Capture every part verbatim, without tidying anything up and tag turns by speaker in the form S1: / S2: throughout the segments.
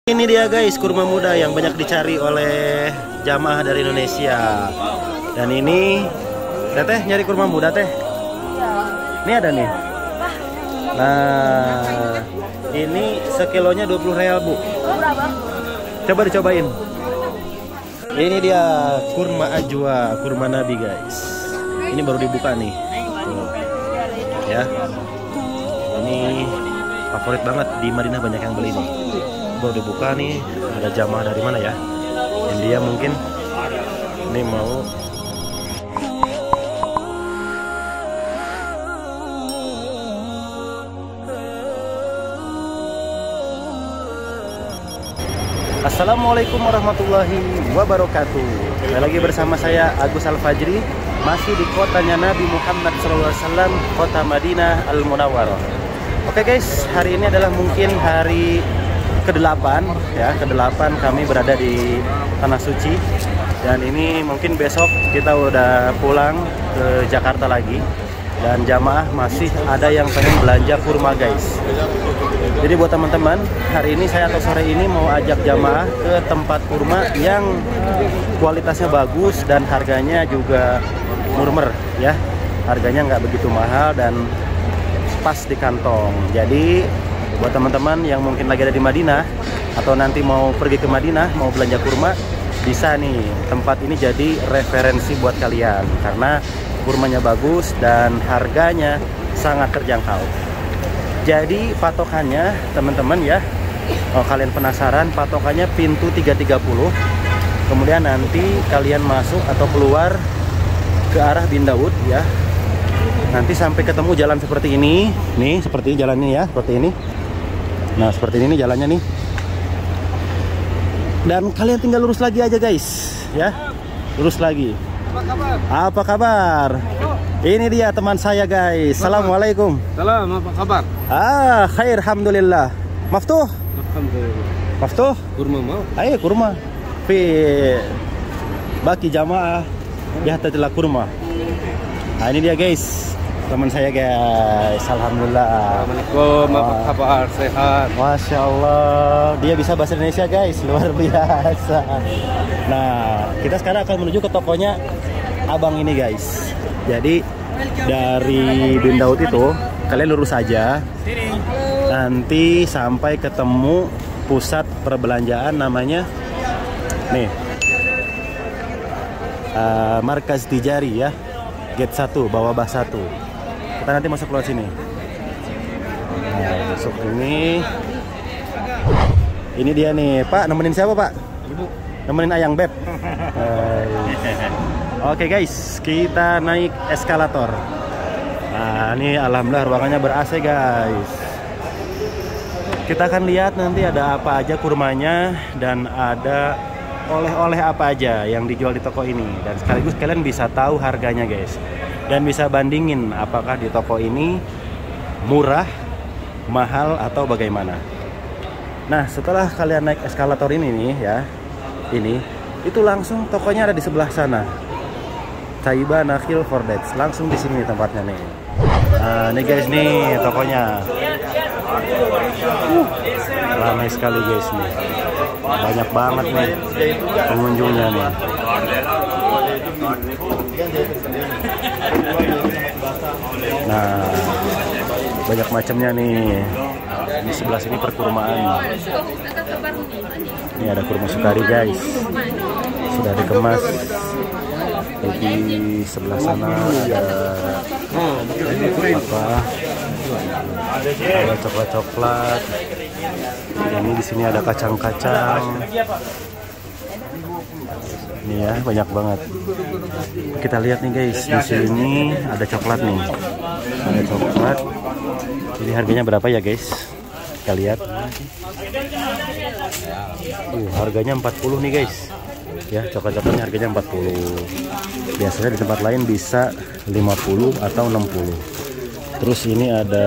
S1: Ini dia guys, kurma muda yang banyak dicari oleh jamaah dari Indonesia. Dan ini, teteh nyari kurma muda teh? Ini ada nih. Nah, ini sekilonya dua puluh real bu. Coba dicobain. Ini dia kurma ajwa, kurma Nabi guys. Ini baru dibuka nih. Tuh. Ya. Ini favorit banget di Madinah, banyak yang beli nih. Baru dibuka nih, ada jamaah dari mana ya? India mungkin. Ini mau Assalamualaikum warahmatullahi wabarakatuh. Kembali lagi bersama saya Agus Al-Fajri, masih di kotanya Nabi Muhammad shallallahu alaihi wasallam, kota Madinah Al-Munawwarah. Oke guys, hari ini adalah mungkin hari kedelapan ya, kedelapan kami berada di Tanah Suci. Dan ini mungkin besok kita udah pulang ke Jakarta lagi. Dan jamaah masih ada yang pengen belanja kurma guys. Jadi buat teman-teman, hari ini saya atau sore ini mau ajak jamaah ke tempat kurma yang kualitasnya bagus dan harganya juga murmer ya. Harganya nggak begitu mahal dan pas di kantong. Jadi buat teman-teman yang mungkin lagi ada di Madinah atau nanti mau pergi ke Madinah mau belanja kurma, bisa nih, tempat ini jadi referensi buat kalian karena kurmanya bagus dan harganya sangat terjangkau. Jadi patokannya teman-teman ya, kalau kalian penasaran, patokannya pintu tiga tiga puluh. Kemudian nanti kalian masuk atau keluar ke arah Bin Daud ya. Nanti sampai ketemu jalan seperti ini. Nih, seperti jalannya ya, seperti ini. Nah, seperti ini nih jalannya nih. Dan kalian tinggal lurus lagi aja guys ya. Lurus lagi.
S2: Apa kabar?
S1: Apa kabar? Ini dia teman saya guys. Assalamualaikum.
S2: Salam, apa kabar?
S1: Ah, khair, alhamdulillah. Maftuh?
S2: Alhamdulillah.
S1: Maftuh?
S2: Kurma mau?
S1: Ayo kurma. Fi baki jamaah ya telah kurma. Nah, ini dia guys. Teman saya guys. Alhamdulillah.
S2: Assalamualaikum, apa kabar? Sehat?
S1: Masya Allah, dia bisa bahasa Indonesia guys, luar biasa. Nah, kita sekarang akan menuju ke tokonya abang ini guys. Jadi dari Bin Daud itu kalian lurus saja, nanti sampai ketemu pusat perbelanjaan namanya nih uh, Markaz Tijari ya, gate satu, bawah bah satu. Kita nanti masuk lewat sini. Nah, masuk ini. Ini dia nih, Pak. Nemenin siapa, Pak?
S2: Ibu.
S1: Nemenin Ayang Beb. Oke guys, kita naik eskalator. Nah, ini alhamdulillah ruangannya ber-A C guys. Kita akan lihat nanti ada apa aja kurmanya dan ada oleh-oleh apa aja yang dijual di toko ini. Dan sekaligus kalian bisa tahu harganya guys. Dan bisa bandingin apakah di toko ini murah, mahal atau bagaimana. Nah, setelah kalian naik eskalator ini nih ya, ini itu langsung tokonya ada di sebelah sana. Taiba Nakhil Fordates, langsung di sini tempatnya nih. Nah, ini guys nih tokonya. Uh, ramai sekali guys nih. Banyak banget nih pengunjungnya nih. Nah, banyak macamnya nih. Di sebelah sini perkurmaan. Ini ada kurma sukari guys, sudah dikemas. Di sebelah sana ada apa? Ada coklat-coklat. Ini di sini ada kacang-kacang. Ini ya, banyak banget. Kita lihat nih guys, di sini ada coklat nih. Ada coklat. Jadi harganya berapa ya guys? Kita lihat. Uh, harganya empat puluh nih guys. Ya, coklat-coklatnya harganya empat puluh. Biasanya di tempat lain bisa lima puluh atau enam puluh. Terus ini ada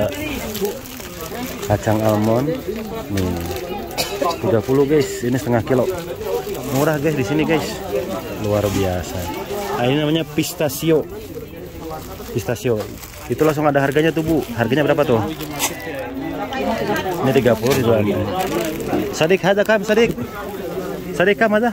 S1: kacang almond nih. tiga puluh guys, ini setengah kilo. Murah guys di sini guys. Luar biasa. Nah, ini namanya pistachio. Pistachio. Itu langsung ada harganya tuh, Bu. Harganya berapa tuh? Ini tiga puluh ribuan. Sadik ada kam Sadik. Sadik kam ada?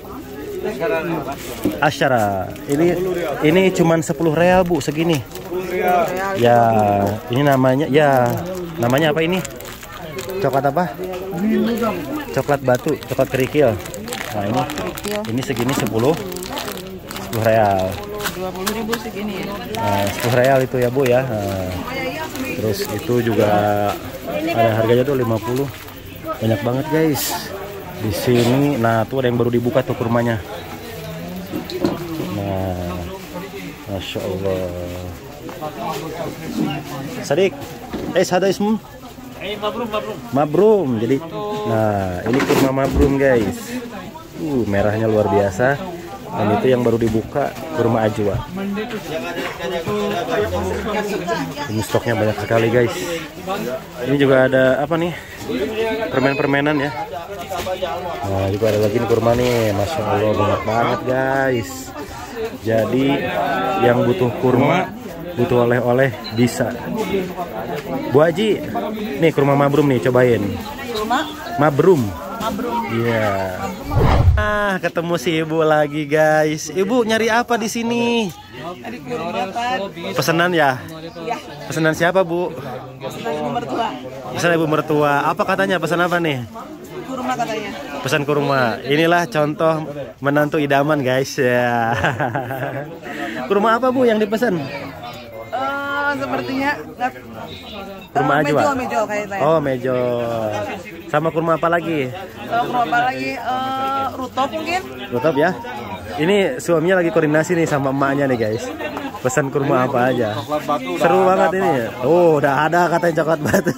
S1: Asyara. Ini ini cuman sepuluh real, Bu, segini. Ya, ini namanya ya namanya apa ini? Coklat apa? Coklat batu, coklat kerikil. Nah, ini ini segini sepuluh real.
S3: dua puluh ribu segini ya.
S1: Nah, sepuluh real itu ya, Bu ya. Nah, terus itu juga ada harganya tuh lima puluh. Banyak banget, guys. Di sini, nah tuh ada yang baru dibuka tuh kurmanya. Nah, masya Allah. Sadik, eh sada ismu?
S2: Eh, mabrum, mabrum.
S1: Mabrum. Jadi, nah ini kurma mabrum, guys. Uh, merahnya luar biasa. Dan itu yang baru dibuka kurma ajwa. Ini stoknya banyak sekali, guys. Ini juga ada apa nih? Permen-permenan ya. Nah, juga ada lagi nih kurma nih. Masya Allah, banyak banget, guys. Jadi yang butuh kurma, butuh oleh-oleh bisa. Bu Haji, nih kurma mabrum nih, cobain.
S3: Kurma
S1: Mabrum.
S3: mabrum.
S1: Iya. Ah, ketemu si Ibu lagi, guys. Ibu nyari apa di sini?
S3: Ada kurma Pak.
S1: Pesanan ya?
S3: Iya,
S1: Pesanan siapa, Bu?
S3: pesanan ibu mertua.
S1: Pesanan Ibu mertua. Apa katanya? Pesan apa nih?
S3: Kurma katanya.
S1: Pesan kurma. Inilah contoh menantu idaman, guys. Ya. Kurma apa, Bu, yang dipesan?
S3: Eh, sepertinya nggak.
S1: Kurma
S3: Eh,
S1: ajwa.
S3: Mejo, mejo kayaknya.
S1: Oh, mejo. Sama kurma apa lagi?
S3: Kalau kurma apa lagi? Eh, rutop mungkin?
S1: Tutup ya. Ini suaminya lagi koordinasi nih sama emaknya nih, guys. Pesan kurma apa aja. Seru banget ini. Oh, udah ada katanya coklat batu.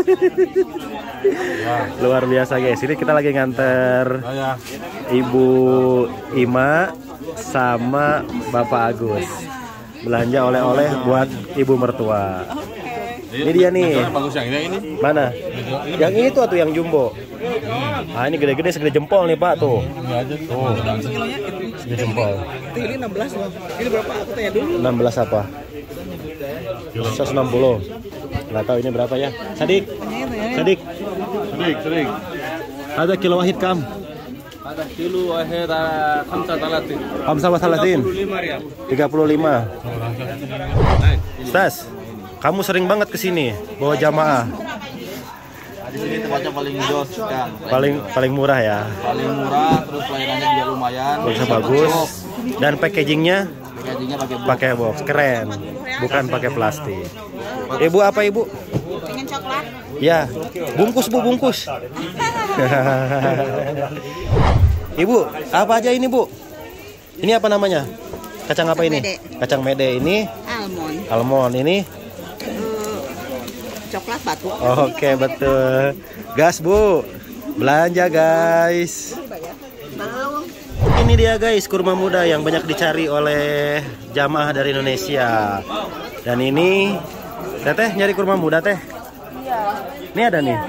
S1: Luar biasa, guys. Ini kita lagi nganter Ibu Ima sama Bapak Agus belanja oleh-oleh buat ibu mertua. Ini dia nih.
S2: Bagus yang ini, ini.
S1: Mana? Yang ini tuh, tuh yang jumbo. Ah, ini gede-gede segede jempol nih, Pak, tuh. Tuh. Segede jempol.
S3: Ini enam belas loh. Ini berapa? Aku tanya dulu.
S1: enam belas apa? seratus enam puluh. Nggak tahu ini berapa ya. Sadik. Sadik.
S2: Sering, sering.
S1: Ada kilo wahid kam.
S2: Ada kilo akhir khamsa talatin.
S1: Kamsa wa salatin. tiga puluh lima. Stas, kamu sering banget kesini bawa jamaah.
S4: Di sini tempatnya paling jos, Kang.
S1: Paling paling murah ya.
S4: Paling murah, terus pelayanannya juga lumayan.
S1: Bisa bagus. Dan packagingnya
S4: Packagingnya pakai box.
S1: pakai box, keren. Bukan pakai plastik. Ibu apa, Ibu?
S3: Pengen coklat?
S1: Ya, bungkus, Bu, bungkus. Ibu, apa aja ini, Bu? Ini apa namanya? Kacang apa ini?
S3: Mede.
S1: Kacang mede. Ini
S3: Almond.
S1: almond. Ini
S3: Coklat batu.
S1: oke, betul. Gas, Bu. Belanja, guys. Ini dia, guys, kurma muda yang banyak dicari oleh jamaah dari Indonesia. Dan ini Teteh nyari kurma muda, Teh? Ini ada nih.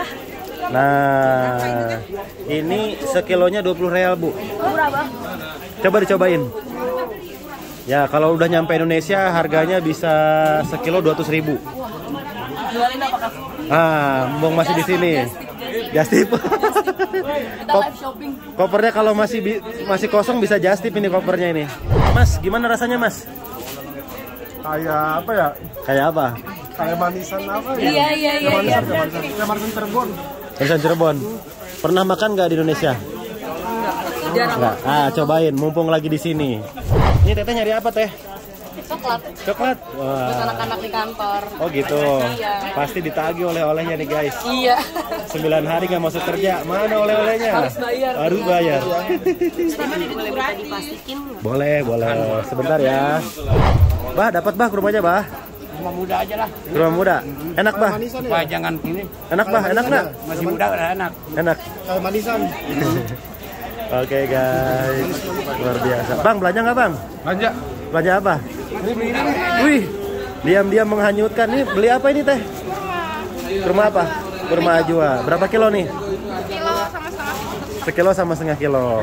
S1: Nah, ini sekilonya dua puluh real, Bu. Coba dicobain. Ya, kalau udah nyampe Indonesia harganya bisa sekilo dua ratus ribu.
S3: Jualin apa, Kak?
S1: Ah, Mbong masih di sini. Just tip. Kop- kopernya kalau masih bi- masih kosong bisa just tip ini kopernya ini. Mas, gimana rasanya, Mas?
S2: Kayak apa ya?
S1: Kayak apa?
S2: Kayak manisan apa ya?
S3: Iya, iya, iya.
S2: Manisan, kayak manisan, kayak manisan Cirebon.
S1: Manisan Cirebon. Pernah makan nggak di Indonesia? Enggak. Ah, cobain mumpung lagi di sini. Ini Teteh nyari apa, Teh?
S3: Coklat.
S1: Coklat. Wah.
S3: Anak-anak di kantor.
S1: Oh gitu.
S3: Iya.
S1: Pasti ditagih oleh-olehnya nih, guys.
S3: Iya.
S1: Sembilan hari nggak masuk kerja. Mana oleh-olehnya?
S3: Harus bayar.
S1: Harus bayar.
S3: Boleh minta diplastikin nggak?
S1: Boleh, boleh. Sebentar ya. Bah, dapat bah rumahnya, bah.
S2: Rumah muda aja lah.
S1: Rumah muda. Enak, bah.
S2: Wah, jangan ini.
S1: Enak, bah. Enak nggak?
S2: Masih muda udah enak.
S1: Enak.
S2: Kayak manisan.
S1: Oke, guys. Luar biasa. Bang, belanja nggak, Bang?
S2: Belanja.
S1: Belanja apa? Wih, diam-diam menghanyutkan. Nih, beli apa ini, Teh? Kurma apa? Kurma ajwa. Berapa kilo nih? Sekilo sama setengah kilo.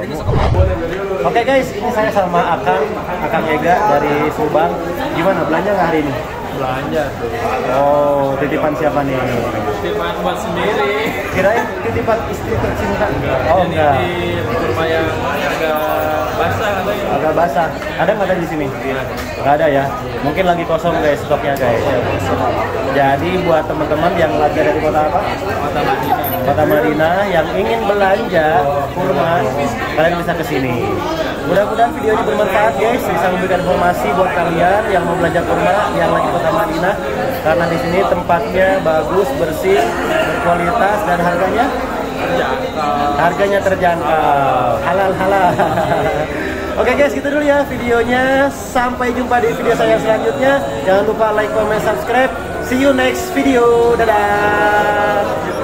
S1: Oke, guys, ini saya sama Akang, Akang Ega dari Subang. Gimana belanja nggak hari ini?
S2: belanja tuh.
S1: Oh, titipan siapa nih?
S2: Titipan buat sendiri.
S1: Kirain titipan istri tercinta. Oh,
S2: Ini
S1: enggak.
S2: di kurma yang agak basah katanya.
S1: Agak basah. Ada nggak ada di sini? Nggak ada ya. Mungkin lagi kosong guys stoknya guys. Jadi buat teman-teman yang lagi ada di kota apa?
S2: Kota Madinah.
S1: Kota Madinah yang ingin belanja kurma, kalian bisa ke sini. Mudah-mudahan video ini bermanfaat guys, bisa memberikan informasi buat kalian yang mau belanja kurma yang lagi di Kota Madinah. Karena di sini tempatnya bagus, bersih, berkualitas dan harganya
S2: Terjangkau.
S1: harganya terjangkau, halal halal. Oke guys, gitu dulu ya videonya. Sampai jumpa di video saya selanjutnya. Jangan lupa like, comment, subscribe. See you next video. Dadah.